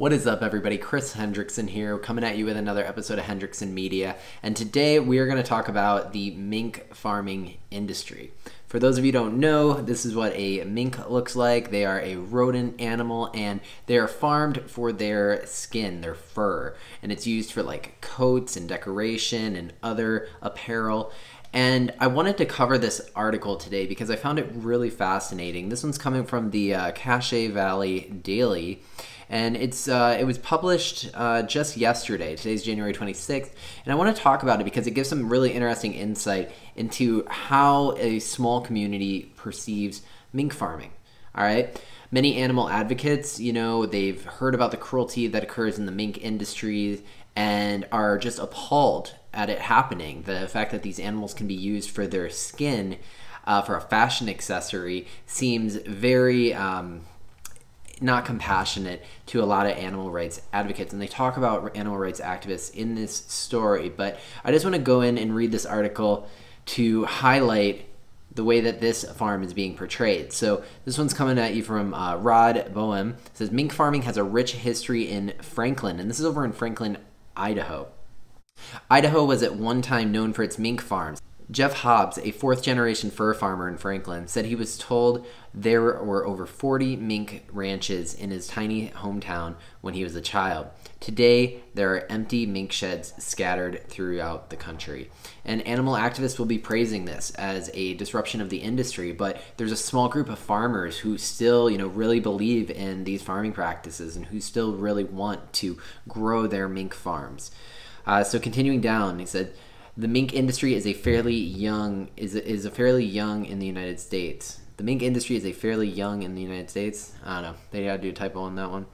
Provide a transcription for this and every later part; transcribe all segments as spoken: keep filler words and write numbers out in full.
What is up, everybody? Chris Hendrickson here, coming at you with another episode of Hendrickson Media. And today we are going to talk about the mink farming industry. For those of you who don't know, this is what a mink looks like. They are a rodent animal and they are farmed for their skin, their fur. And it's used for like coats and decoration and other apparel. And I wanted to cover this article today because I found it really fascinating. This one's coming from the uh, Cache Valley Daily. And it's uh, it was published uh, just yesterday. Today's January twenty-sixth. And I want to talk about it because it gives some really interesting insight into how a small community perceives mink farming. All right. Many animal advocates, you know, they've heard about the cruelty that occurs in the mink industry and are just appalled at it happening. The fact that these animals can be used for their skin, uh, for a fashion accessory, seems very um, not compassionate to a lot of animal rights advocates. And they talk about animal rights activists in this story. But I just want to go in and read this article to highlight the way that this farm is being portrayed. So this one's coming at you from uh, Rod Boehm. It says, mink farming has a rich history in Franklin. And this is over in Franklin, Idaho. Idaho was at one time known for its mink farms. Jeff Hobbs, a fourth-generation fur farmer in Franklin, said he was told there were over forty mink ranches in his tiny hometown when he was a child. Today, there are empty mink sheds scattered throughout the country. And animal activists will be praising this as a disruption of the industry, but there's a small group of farmers who still, you know, really believe in these farming practices and who still really want to grow their mink farms. Uh, so continuing down, he said, the mink industry is a fairly young is is a fairly young in the United States. The mink industry is a fairly young in the United States. I don't know. They gotta do a typo on that one.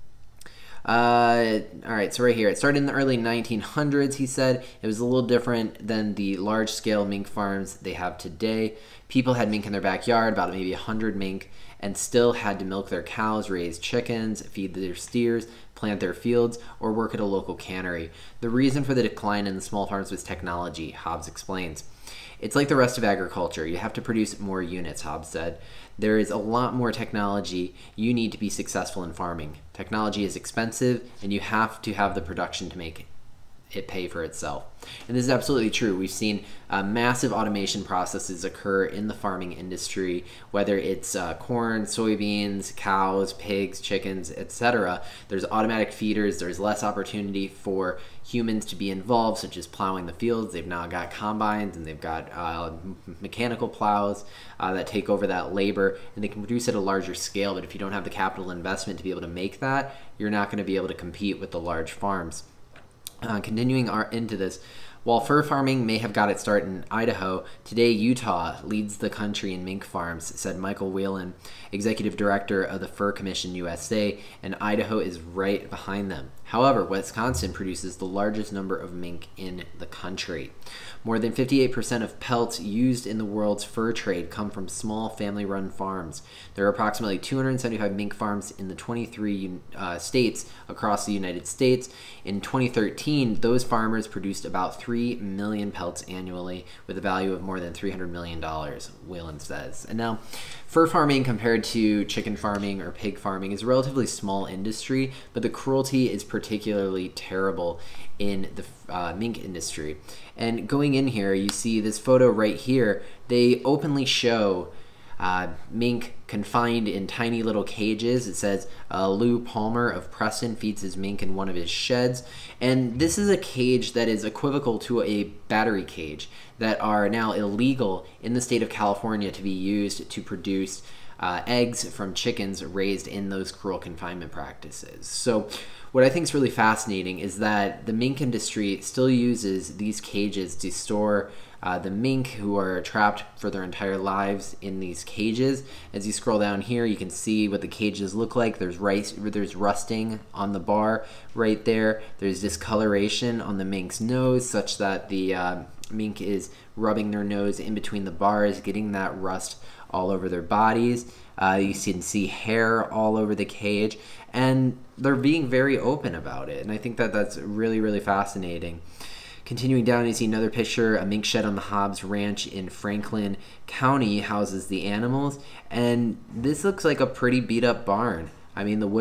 Uh, all right, so right here, it started in the early nineteen hundreds, he said. It was a little different than the large-scale mink farms they have today. People had mink in their backyard, about maybe one hundred mink, and still had to milk their cows, raise chickens, feed their steers, plant their fields, or work at a local cannery. The reason for the decline in the small farms was technology, Hobbs explains. It's like the rest of agriculture. You have to produce more units, Hobbs said. There is a lot more technology you need to be successful in farming. Technology is expensive, and you have to have the production to make it. it pay for itself. And this is absolutely true. We've seen uh, massive automation processes occur in the farming industry, whether it's uh, corn, soybeans, cows, pigs, chickens, et cetera. There's automatic feeders. There's less opportunity for humans to be involved, such as plowing the fields. They've now got combines and they've got uh, mechanical plows uh, that take over that labor, and they can produce at a larger scale. But if you don't have the capital investment to be able to make that, you're not going to be able to compete with the large farms. Uh, continuing our, into this, while fur farming may have got its start in Idaho, today Utah leads the country in mink farms, said Michael Whalen, executive director of the Fur Commission U S A, and Idaho is right behind them. However, Wisconsin produces the largest number of mink in the country. More than fifty-eight percent of pelts used in the world's fur trade come from small family-run farms. There are approximately two hundred seventy-five mink farms in the twenty-three uh, states across the United States. In twenty thirteen, those farmers produced about three million pelts annually with a value of more than three hundred million dollars, Whalen says. And now, fur farming compared to chicken farming or pig farming is a relatively small industry, but the cruelty is particularly terrible in the uh, mink industry. And going in here, you see this photo right here. They openly show uh, mink confined in tiny little cages. It says uh, Lou Palmer of Preston feeds his mink in one of his sheds. And this is a cage that is equivocal to a battery cage that are now illegal in the state of California to be used to produce uh, eggs from chickens raised in those cruel confinement practices. So what I think is really fascinating is that the mink industry still uses these cages to store uh, the mink who are trapped for their entire lives in these cages. As you scroll down here, you can see what the cages look like. There's rice, there's rusting on the bar right there. There's discoloration on the mink's nose such that the uh, mink is rubbing their nose in between the bars, getting that rust all over their bodies. Uh, you can see hair all over the cage, and they're being very open about it. And I think that that's really, really fascinating. Continuing down, you see another picture. A mink shed on the Hobbs Ranch in Franklin County houses the animals, and this looks like a pretty beat up barn. I mean, the wood's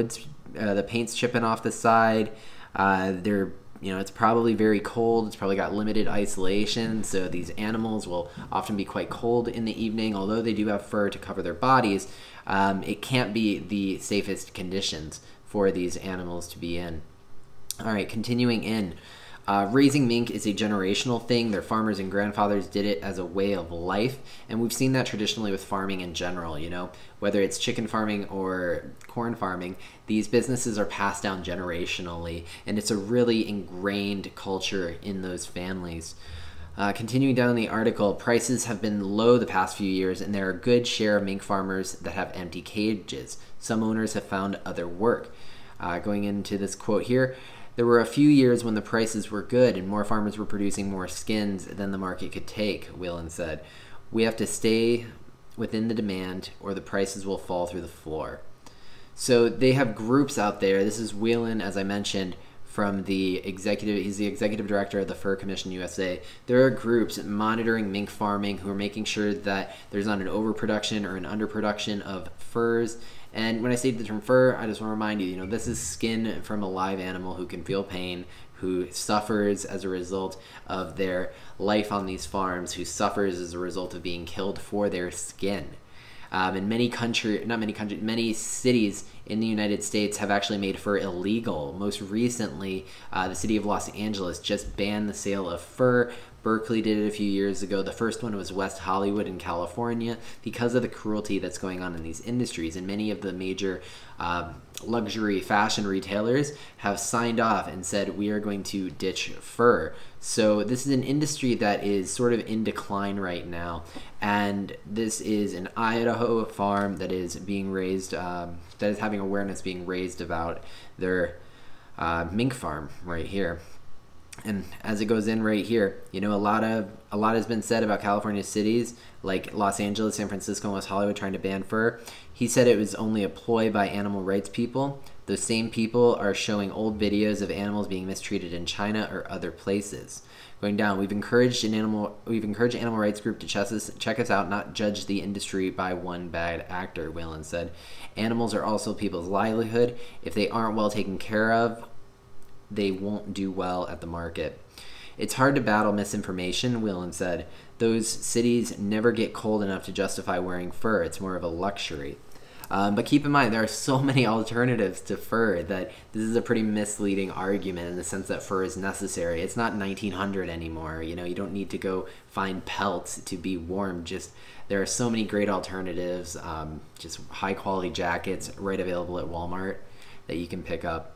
uh, the paint's chipping off the side. Uh, they're You know, it's probably very cold. It's probably got limited isolation, so these animals will often be quite cold in the evening. Although they do have fur to cover their bodies, um, it can't be the safest conditions for these animals to be in. All right, continuing in. Uh, raising mink is a generational thing. Their farmers and grandfathers did it as a way of life, and we've seen that traditionally with farming in general. You know, whether it's chicken farming or corn farming, these businesses are passed down generationally, and it's a really ingrained culture in those families. Uh, continuing down the article, prices have been low the past few years, and there are a good share of mink farmers that have empty cages. Some owners have found other work. Uh, going into this quote here, there were a few years when the prices were good and more farmers were producing more skins than the market could take, Whelan said. We have to stay within the demand or the prices will fall through the floor. So they have groups out there. This is Whelan, as I mentioned, from the executive, he's the executive director of the Fur Commission U S A. There are groups monitoring mink farming who are making sure that there's not an overproduction or an underproduction of furs. And when I say the term fur, I just want to remind you, you know, this is skin from a live animal who can feel pain, who suffers as a result of their life on these farms, who suffers as a result of being killed for their skin. Um, and many country, not many countries, many cities in the United States have actually made fur illegal. Most recently, uh, the city of Los Angeles just banned the sale of fur. Berkeley did it a few years ago. The first one was West Hollywood in California because of the cruelty that's going on in these industries. And many of the major uh, luxury fashion retailers have signed off and said, we are going to ditch fur. So this is an industry that is sort of in decline right now. And this is an Idaho farm that is being raised, um, that is having awareness being raised about their uh, mink farm right here. And as it goes in right here, you know, a lot of a lot has been said about California cities like Los Angeles, San Francisco, and West Hollywood trying to ban fur. He said it was only a ploy by animal rights people. Those same people are showing old videos of animals being mistreated in China or other places. Going down, we've encouraged an animal we've encouraged an animal rights group to check us, check us out, not judge the industry by one bad actor, Whelan said. Animals are also people's livelihood. If they aren't well taken care of, they won't do well at the market. It's hard to battle misinformation, Whelan said. Those cities never get cold enough to justify wearing fur. It's more of a luxury. Um, but keep in mind, there are so many alternatives to fur that this is a pretty misleading argument in the sense that fur is necessary. It's not nineteen hundred anymore. You know, you don't need to go find pelts to be warm. Just there are so many great alternatives, um, just high quality jackets right available at Walmart that you can pick up.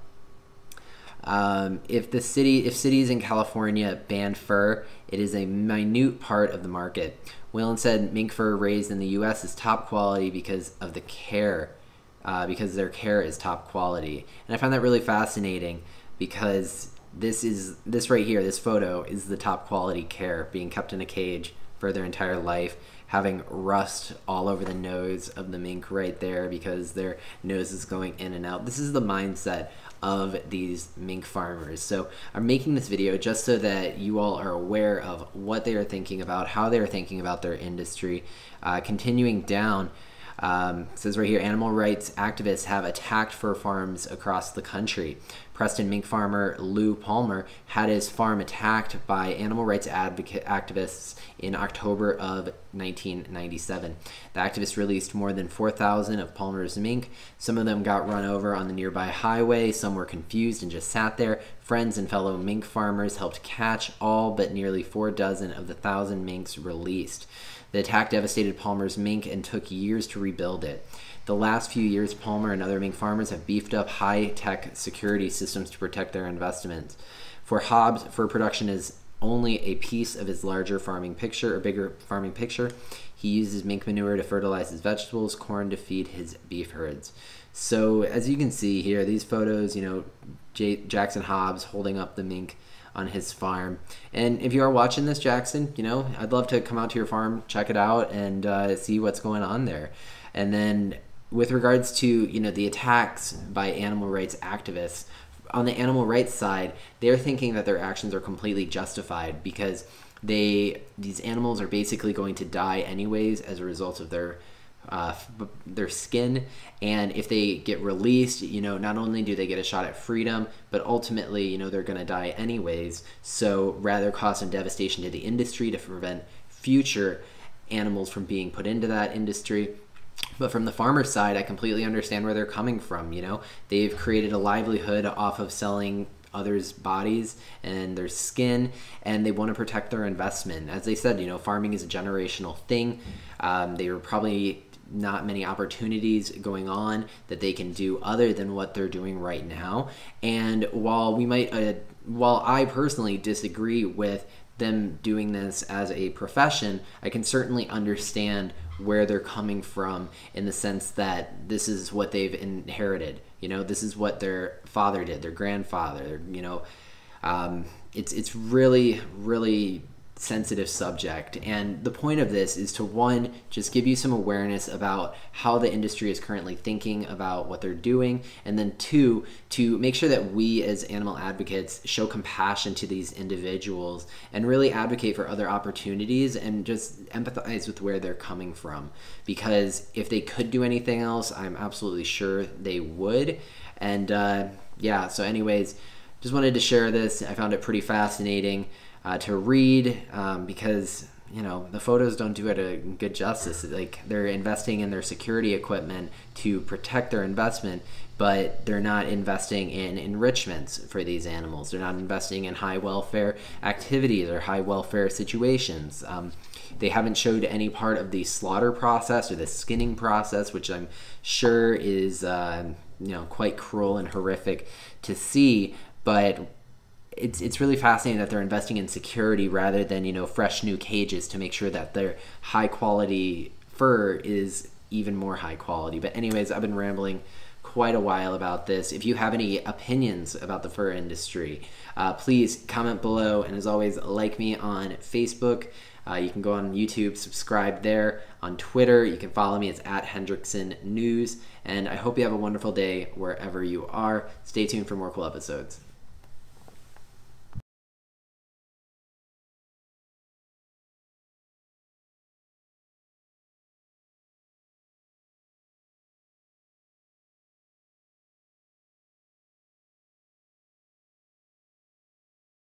Um, if the city, if cities in California ban fur, it is a minute part of the market. Whelan said mink fur raised in the U S is top quality because of the care, uh, because their care is top quality. And I find that really fascinating because this is this right here, this photo is the top quality care, being kept in a cage for their entire life, having rust all over the nose of the mink right there because their nose is going in and out. This is the mindset of these mink farmers. So I'm making this video just so that you all are aware of what they are thinking about, how they are thinking about their industry. Uh, continuing down, um, it says right here, animal rights activists have attacked fur farms across the country. Preston mink farmer Lou Palmer had his farm attacked by animal rights advocate activists in October of nineteen ninety-seven. The activists released more than four thousand of Palmer's mink. Some of them got run over on the nearby highway. Some were confused and just sat there. Friends and fellow mink farmers helped catch all but nearly four dozen of the thousand minks released. The attack devastated Palmer's mink and took years to rebuild it. The last few years, Palmer and other mink farmers have beefed up high-tech security systems to protect their investments. For Hobbs, fur production is only a piece of his larger farming picture, or bigger farming picture. He uses mink manure to fertilize his vegetables, corn to feed his beef herds. So as you can see here, these photos, you know, J Jackson Hobbs holding up the mink on his farm. And if you are watching this, Jackson, you know, I'd love to come out to your farm, check it out, and uh, see what's going on there. And then with regards to, you know, the attacks by animal rights activists, on the animal rights side, they're thinking that their actions are completely justified because they these animals are basically going to die anyways as a result of their uh, their skin, and if they get released, you know, not only do they get a shot at freedom, but ultimately, you know, they're going to die anyways. So rather cause some devastation to the industry to prevent future animals from being put into that industry. But from the farmer side, I completely understand where they're coming from. You know, they've created a livelihood off of selling others' bodies and their skin, and they want to protect their investment. As they said, you know, farming is a generational thing. Um, they were probably not many opportunities going on that they can do other than what they're doing right now. And while we might, uh, while I personally disagree with them doing this as a profession, I can certainly understand where they're coming from, in the sense that this is what they've inherited. You know, this is what their father did, their grandfather. You know, um, it's it's really really sensitive subject, and the point of this is to, one, just give you some awareness about how the industry is currently thinking about what they're doing, and then two, to make sure that we as animal advocates show compassion to these individuals and really advocate for other opportunities and just empathize with where they're coming from, because if they could do anything else, I'm absolutely sure they would. And uh, yeah, so anyways, just wanted to share this. I found it pretty fascinating Uh, to read, um, because, you know, the photos don't do it a good justice. Like, they're investing in their security equipment to protect their investment, but they're not investing in enrichments for these animals. They're not investing in high welfare activities or high welfare situations. Um, they haven't showed any part of the slaughter process or the skinning process, which I'm sure is, uh, you know, quite cruel and horrific to see, but It's, it's really fascinating that they're investing in security rather than, you know, fresh new cages to make sure that their high quality fur is even more high quality. But anyways, I've been rambling quite a while about this. If you have any opinions about the fur industry, uh, please comment below. And as always, like me on Facebook. Uh, you can go on YouTube, subscribe there. On Twitter, you can follow me. It's at Hendrickson News. And I hope you have a wonderful day wherever you are. Stay tuned for more cool episodes.